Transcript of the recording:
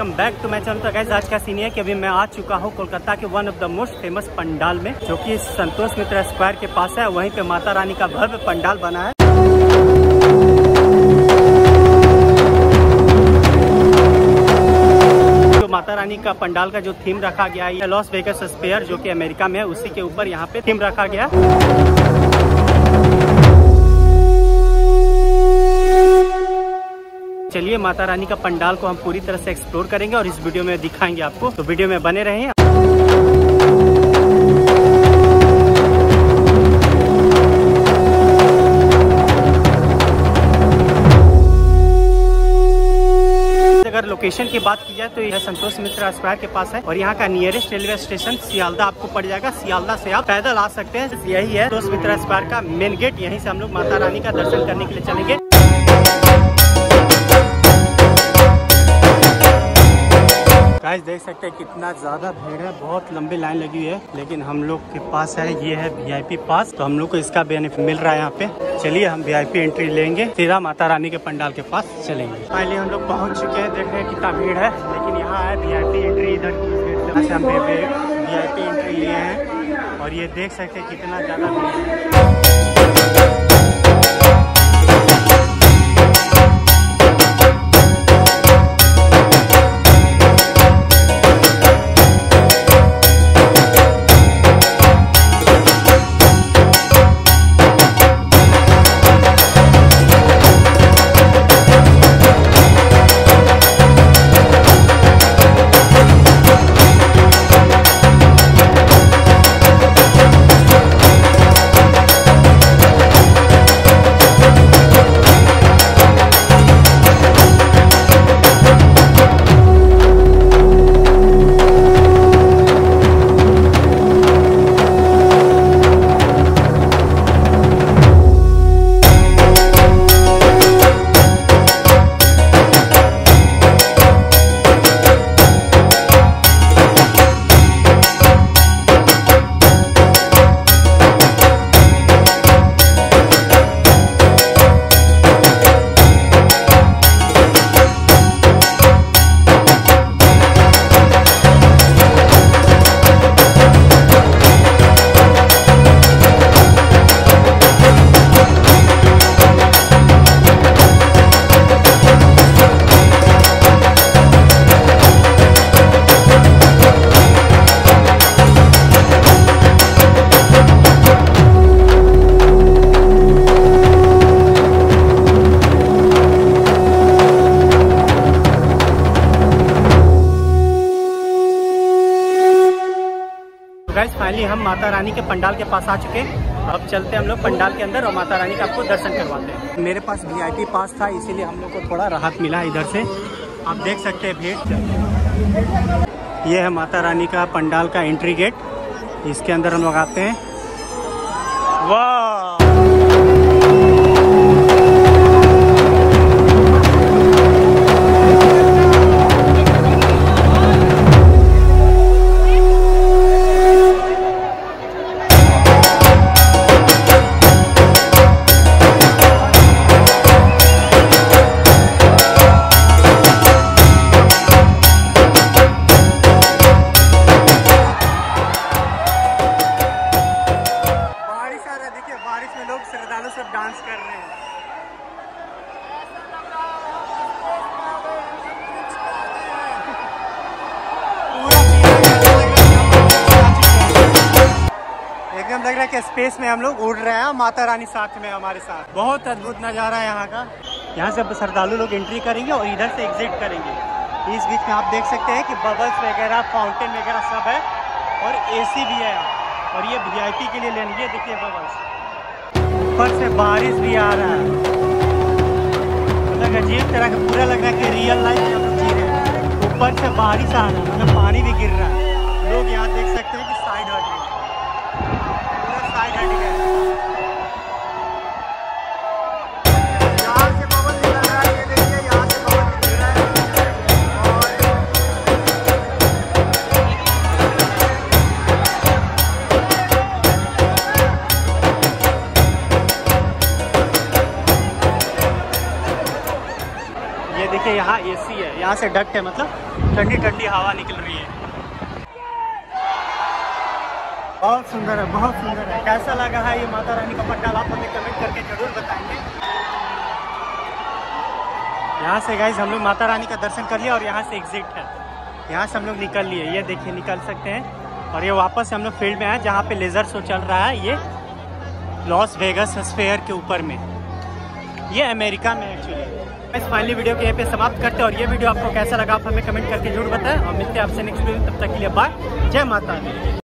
Welcome back to my channel. तो guys आज का सीन है कि अभी मैं आ चुका हूँ कोलकाता के one of the most famous pandal में, जो कि संतोष मित्रा स्क्वायर के पास है। वहीं पे माता रानी का भव्य पंडाल बना है। जो माता रानी का पंडाल का जो थीम रखा गया है लॉस वेगास स्फीयर, जो कि अमेरिका में है, उसी के ऊपर यहाँ पे थीम रखा गया। चलिए माता रानी का पंडाल को हम पूरी तरह से एक्सप्लोर करेंगे और इस वीडियो में दिखाएंगे आपको, तो वीडियो में बने रहें। अगर लोकेशन की बात की जाए तो यह संतोष मित्रा स्क्वायर के पास है और यहाँ का नियरेस्ट रेलवे स्टेशन सियालदा आपको पड़ जाएगा। सियालदा से आप पैदल आ सकते हैं। यही है संतोष मित्रा स्क्वायर का मेन गेट। यहीं से हम लोग माता रानी का दर्शन करने के लिए चलेंगे। गाइस देख सकते हैं कितना ज्यादा भीड़ है, बहुत लंबी लाइन लगी हुई है, लेकिन हम लोग के पास है ये है वीआईपी पास, तो हम लोग को इसका बेनिफिट मिल रहा है यहाँ पे। चलिए हम वीआईपी एंट्री लेंगे, सीधा माता रानी के पंडाल के पास चलेंगे। फाइनली हम लोग पहुँच चुके हैं। देख रहे हैं कितना भीड़ है, लेकिन यहाँ है वीआईपी एंट्री। इधर गेट से हम वीआईपी एंट्री लिए हैं और ये देख सकते हैं कितना ज्यादा भीड़ है। गाइस फाइनली हम माता रानी के पंडाल के पास आ चुके हैं। अब चलते हैं हम लोग पंडाल के अंदर और माता रानी का आपको दर्शन करवाते हैं। मेरे पास वीआईपी पास था, इसीलिए हम लोग को थोड़ा राहत मिला इधर से। आप देख सकते हैं भीड़। ये है माता रानी का पंडाल का एंट्री गेट, इसके अंदर हम लोग आते हैं। वाह श्रद्धालु सब डांस कर रहे हैं। एकदम लग रहा है कि स्पेस में हम लोग उड़ रहे हैं, माता रानी साथ में हमारे साथ। बहुत अद्भुत नज़ारा है यहाँ का। यहाँ से श्रद्धालु लोग एंट्री करेंगे और इधर से एग्जिट करेंगे। इस बीच में आप देख सकते हैं कि बबल्स वगैरह, फाउंटेन वगैरह सब है और एसी भी है। और ये वीआईपी के लिए लेंगे। देखिए बबल्स, ऊपर से बारिश भी आ रहा है, मतलब अजीब तरह का पूरा लग रहा है कि रियल लाइफ हम लोग जी रहे हैं। ऊपर से बारिश आ रहा है, मतलब पानी भी गिर रहा है। लोग यहाँ देख सकते हैं कि साइड हट गए, पूरा साइड हट गया। यहाँ से बबल निकल रहा है, ये देखिए यहाँ से बबल निकल रहा है। देखिए यहाँ एसी है, यहाँ से डक्ट है, मतलब ठंडी ठंडी हवा निकल रही है। बहुत सुंदर है, बहुत सुंदर है। कैसा लगा है ये माता रानी का पंडाल, आप हमें कमेंट करके जरूर बताएंगे। यहाँ से गाइस हम लोग माता रानी का दर्शन कर लिया और यहाँ से एग्जिट है, यहाँ से हम लोग निकल लिए। ये देखिए निकल सकते हैं और ये वापस हम लोग फील्ड में आए जहाँ पे लेजर शो चल रहा है। ये लॉस वेगस स्फीयर के ऊपर में, ये अमेरिका में एक्चुअली। इस फाइनली वीडियो को यहाँ पे समाप्त करते हैं और ये वीडियो आपको कैसा लगा आप हमें कमेंट करके जरूर बताएं और मिलते हैं आपसे नेक्स्ट वीडियो। तब तक के लिए बाय, जय माता दी।